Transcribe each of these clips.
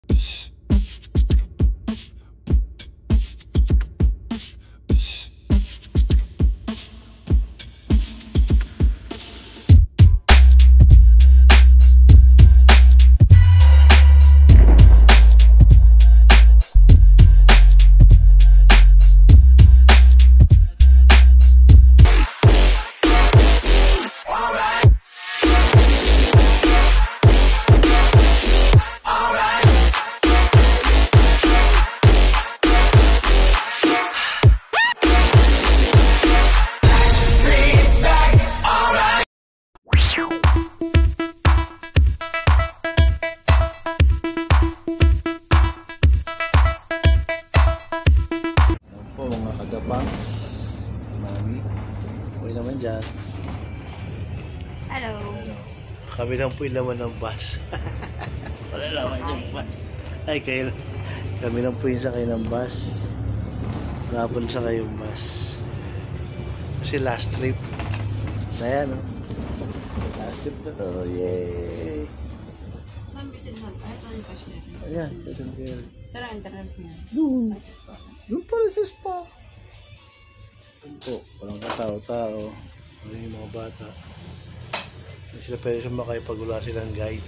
Mami, okay naman dyan. Hello. Kami lang po yung laman ng bus. Wala naman yung bus. Ay, kayo. Kami lang po yung sakay ng bus. Wala po sakay yung bus. Kasi last trip. Ayan, no? Last trip na to. Yay! Saan bisin na? Ay, ito yung cash niya. Ayan, kasi kayo. Saan ang interest niya? Doon. Doon para sa spa. Po, walang katao-tao. Ano yung mga bata. Hindi sila pwede sumakay pag wala silang guide.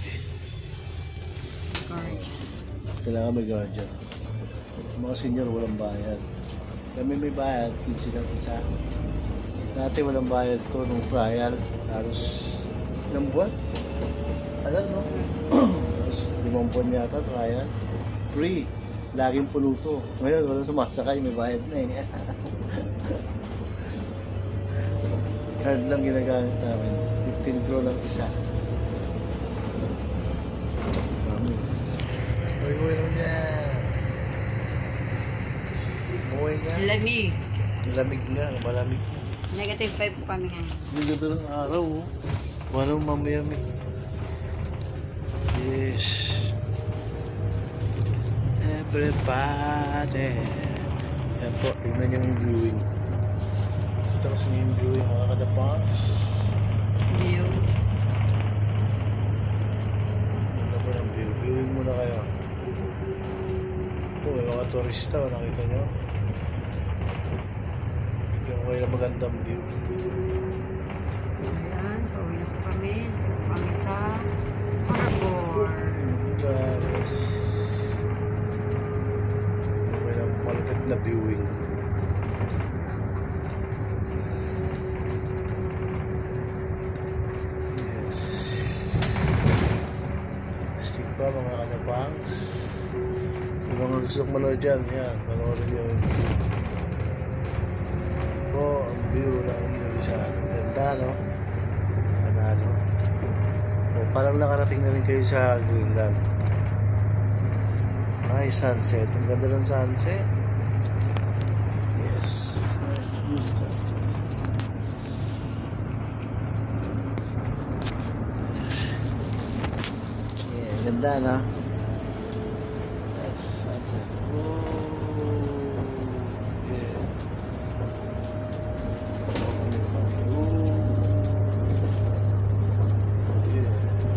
Kailangan may guardian. Mga senior walang bayad. Kami may bayad, 15 lang isa. Dati walang bayad to nung trial. Tapos, ilang buwan? Alam no? Tapos, 5 buwan yata trial. Free. Laging puno to. Ngayon, wala sumasakay, may bayad na eh. Card lang ginagamit namin. 15 euro lang isa. Mami. Uy lang yan. Uy yan. Lamig. Lamig nga. Malamig. Negative 5 kami ngayon. Hindi ganda ng araw. Walang mamayamig. Yes. Everybody. Yan po. Tingnan yung viewing. Ito kasi yung viewing mga kadapangs. View. Ganda po yung view. Viewing muna kayo. Ito may mga turista. Nakita nyo. Yung kayo magandang view. Ayan. Pauwi na po kami. Ito po kami sa harbor. Guys. May malapit na viewing. Pa mga kanapangs. Kung mga gusto manood dyan, yan, panoorin nyo yung po, ang view ng Indonesia. Ganda, no? Panalo. O, parang nakarating na rin kayo sa Greenland. Ay, sunset. Ang ganda ng sunset. Yes. Nice view ng sunset. Ganda na. Yes, sunset. Oh, yeah. Oh, yeah.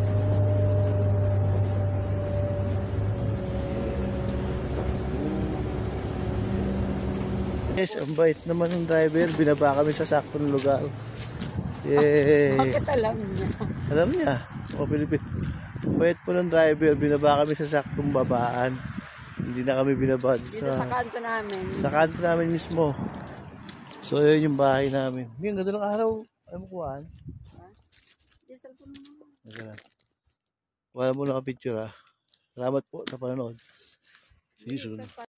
Yes, ang bait naman ng driver. Binaba kami sa saktong lugar. Yay! Bakit alam niya? Alam niya. O, Pilipin. Bait po ng driver, binaba kami sa saktong babaan. Hindi na kami binaba Dito sa kanto namin. Sa kanto namin mismo. So yun yung bahay namin. Yung ganda ng araw. Ano mo kuhaan? Yes, cellphone mo. Wala mo nakapicture ha. Salamat po sa panonood. See you soon.